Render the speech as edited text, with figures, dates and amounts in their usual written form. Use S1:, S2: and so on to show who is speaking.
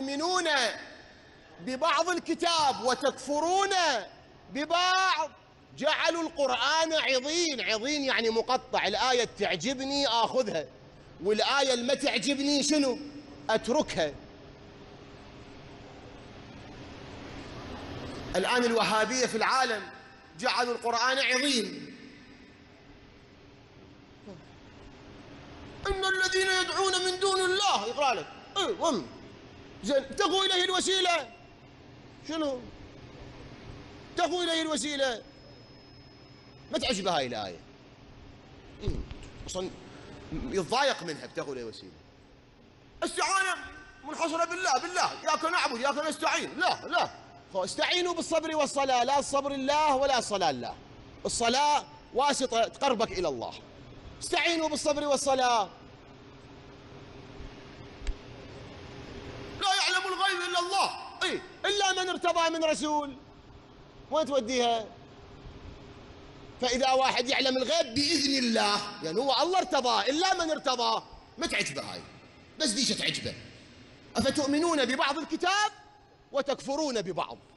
S1: أفتؤمنون ببعض الكتاب وتكفرون ببعض. جعلوا القرآن عضين. عضين يعني مقطع، الآية تعجبني آخذها، والآية اللي ما تعجبني شنو؟ أتركها. الآن الوهابية في العالم جعلوا القرآن عضين. إن الذين يدعون من دون الله، يقرأ لك زين، ابتغوا إليه الوسيلة. شنو؟ ابتغوا إليه الوسيلة. ما تعجبه هاي الآية، أصلا يتضايق منها. ابتغوا إليه الوسيلة. استعانة منحصرة بالله، إياك نعبد إياك نستعين. لا، استعينوا بالصبر والصلاة. لا الصبر الله ولا الصلاة الله. الصلاة واسطة تقربك إلى الله. استعينوا بالصبر والصلاة. لا يعلم الغيب إلا الله، إلا من ارتضى من رسول. وين توديها؟ فإذا واحد يعلم الغيب بإذن الله، يعني هو الله ارتضاه، إلا من ارتضاه. ما تعجبه هاي، بس ديش تعجبه. أفتؤمنون ببعض الكتاب وتكفرون ببعض.